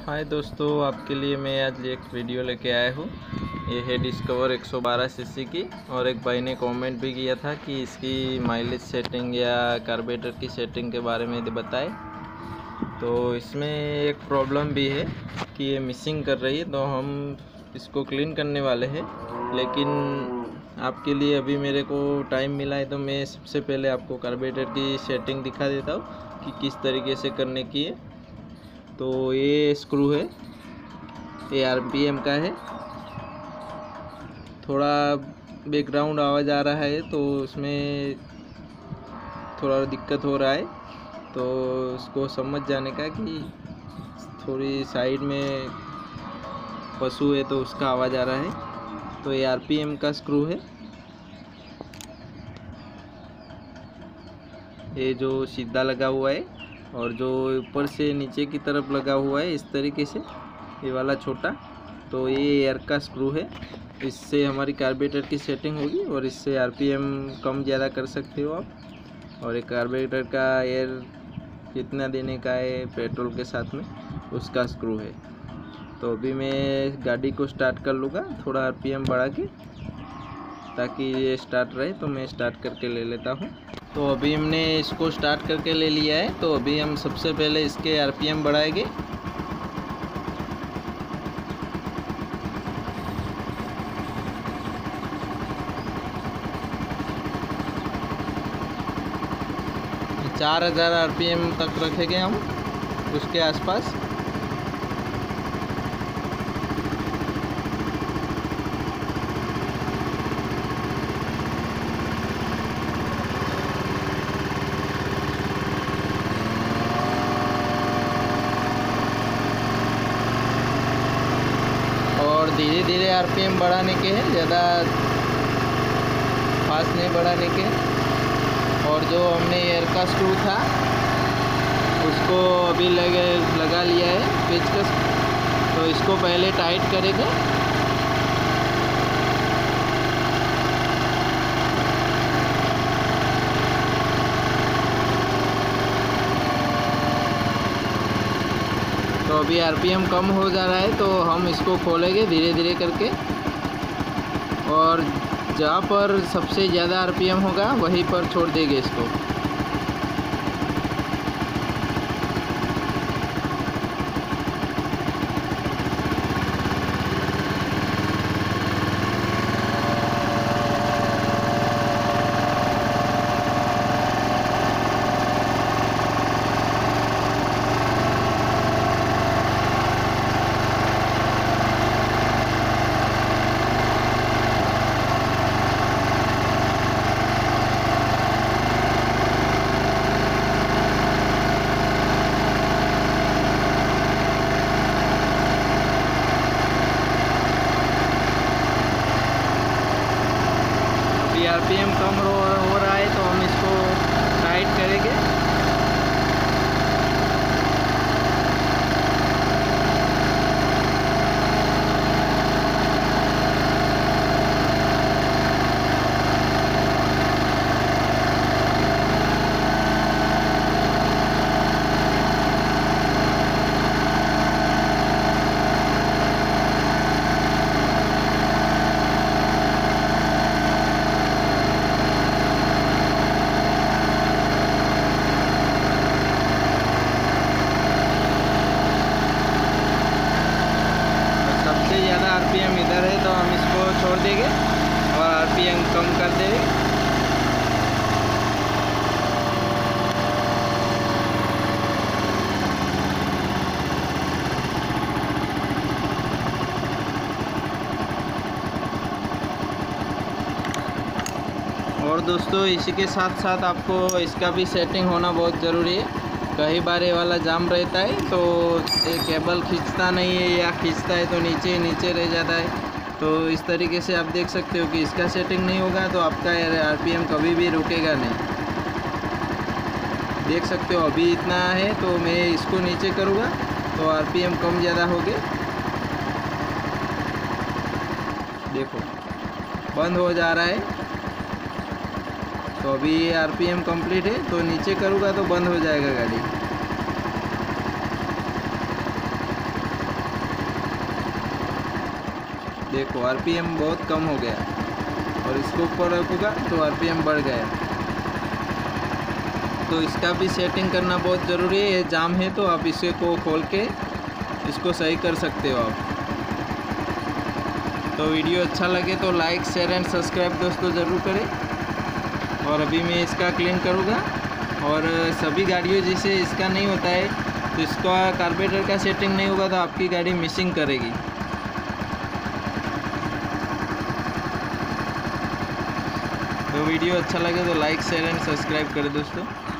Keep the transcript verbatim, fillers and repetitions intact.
हाय दोस्तों, आपके लिए मैं आज एक वीडियो लेके आया हूँ। ये है डिस्कवर एक सौ बारह सीसी की। और एक भाई ने कमेंट भी किया था कि इसकी माइलेज सेटिंग या कार्बोरेटर की सेटिंग के बारे में बताए। तो इसमें एक प्रॉब्लम भी है कि ये मिसिंग कर रही है, तो हम इसको क्लीन करने वाले हैं। लेकिन आपके लिए अभी मेरे को टाइम मिला है, तो मैं सबसे पहले आपको कार्बोरेटर की सेटिंग दिखा देता हूँ कि किस तरीके से करने की है। तो ये स्क्रू है, ये आरपीएम का है। थोड़ा बैकग्राउंड आवाज़ आ रहा है तो उसमें थोड़ा दिक्कत हो रहा है, तो उसको समझ जाने का कि थोड़ी साइड में पशु है तो उसका आवाज़ आ रहा है। तो ये आरपीएम का स्क्रू है, ये जो सीधा लगा हुआ है और जो ऊपर से नीचे की तरफ लगा हुआ है इस तरीके से, ये वाला छोटा, तो ये एयर का स्क्रू है। इससे हमारी कार्बोरेटर की सेटिंग होगी और इससे आरपीएम कम ज़्यादा कर सकते हो आप। और एक कार्बोरेटर का एयर कितना देने का है पेट्रोल के साथ में, उसका स्क्रू है। तो अभी मैं गाड़ी को स्टार्ट कर लूँगा थोड़ा आरपीएम बढ़ा के, ताकि ये स्टार्ट रहे। तो मैं स्टार्ट करके ले लेता हूँ। तो अभी हमने इसको स्टार्ट करके ले लिया है। तो अभी हम सबसे पहले इसके आरपीएम बढ़ाएंगे। चार हज़ार आरपीएम तक रखेंगे हम, उसके आसपास। और धीरे धीरे आरपीएम बढ़ाने के हैं, ज़्यादा फास्ट नहीं बढ़ाने के। और जो हमने एयर का स्क्रू था उसको अभी लगे लगा लिया है पेचकस, तो इसको पहले टाइट करेंगे। तो अभी आरपीएम कम हो जा रहा है, तो हम इसको खोलेंगे धीरे धीरे करके। और जहाँ पर सबसे ज़्यादा आरपीएम होगा वहीं पर छोड़ देंगे इसको। आरपीएम कम हो, हो रहा है, तो हम इसको टाइट करेंगे। आरपीएम इधर है, तो हम इसको छोड़ देंगे और आरपीएम कम कर देंगे। और दोस्तों, इसी के साथ साथ आपको इसका भी सेटिंग होना बहुत ज़रूरी है। कई बार ये वाला जाम रहता है, तो ये केबल खींचता नहीं है, या खींचता है तो नीचे नीचे रह जाता है। तो इस तरीके से आप देख सकते हो कि इसका सेटिंग नहीं होगा तो आपका आरपीएम कभी भी रुकेगा नहीं। देख सकते हो अभी इतना है, तो मैं इसको नीचे करूँगा तो आरपीएम कम ज़्यादा हो गए। देखो बंद हो जा रहा है। तो अभी ये आरपीएम कंप्लीट है, तो नीचे करूँगा तो बंद हो जाएगा गाड़ी। देखो आरपीएम बहुत कम हो गया, और इसको ऊपर रखूँगा तो आरपीएम बढ़ गया। तो इसका भी सेटिंग करना बहुत ज़रूरी है। ये जाम है तो आप इसे को खोल के इसको सही कर सकते हो आप। तो वीडियो अच्छा लगे तो लाइक शेयर एंड सब्सक्राइब दोस्तों ज़रूर करें। और अभी मैं इसका क्लीन करूँगा। और सभी गाड़ियों जैसे इसका नहीं होता है, तो इसका कार्बोरेटर का सेटिंग नहीं होगा तो आपकी गाड़ी मिसिंग करेगी। तो वीडियो अच्छा लगे तो लाइक शेयर एंड सब्सक्राइब करें दोस्तों।